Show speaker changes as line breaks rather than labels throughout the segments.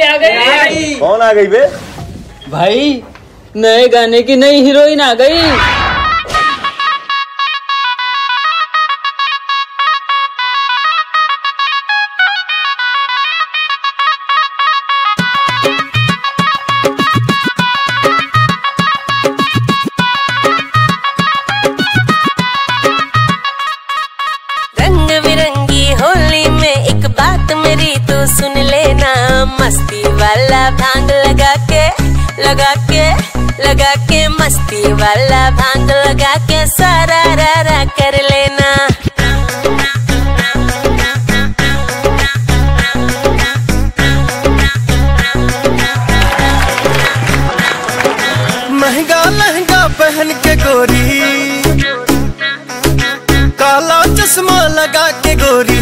आ गई।
कौन आ गई बे?
भाई नए गाने की नई हीरोइन आ गई।
रंग बिरंगी होली में एक बात मेरी तो सुन लेना, मस्ती वाला भांग लगा के मस्ती वाला भांग लगा के सारा रा कर लेना।
महंगा लहंगा पहन के गोरी, काला चश्मा लगा के गोरी,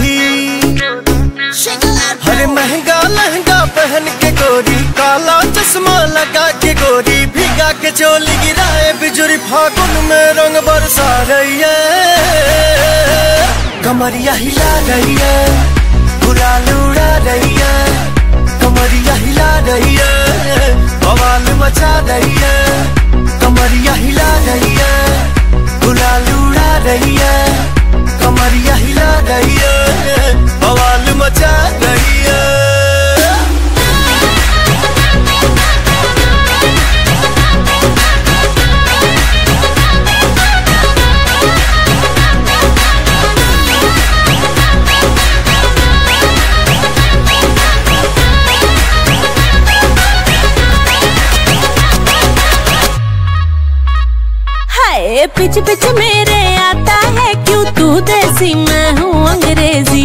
हरे महंगा लहंगा पहन के गोरी, काला चश्मा लगा के गोरी, भीगा के चोली गिराए बिजुरी, फागुन में रंग बरसा रही है, कमरिया हिला रही है, गुलाल उड़ा रही है, कमरिया हिला रही है, बवाल मचा रही है, कमरिया हिला रही है, गुलाल उड़ा रही है, कमरिया हिला रही है, बवाल मचा रही है।
पिच पिच मेरे आता है क्यों तू देसी मैं हूँ अंग्रेजी।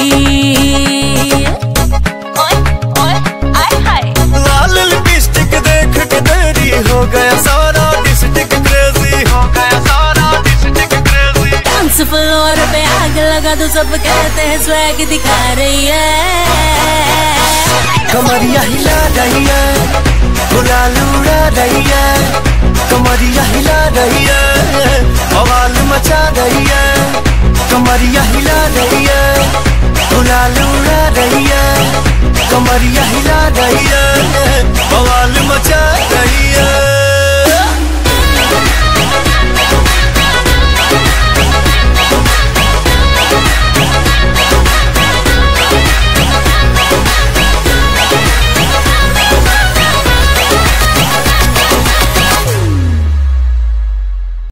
ओए ओए आय हाय
लाल लिपस्टिक देख के तेरी हो गया सारा डिस्ट्रिक्ट क्रेजी, हो गया सारा डिस्ट्रिक्ट क्रेजी।
डांस फ्लोर पे आग लगा तो सब कहते हैं स्वैग दिखा रही है,
कमरिया हिला रही है, गुलाल उड़ा रही है, कमरिया हिला रही है, बवाल मचा रही है, कमरिया हिला रही है, गुलाल उड़ा रही है, कमरिया हिला रही है, बवाल मचा रही है।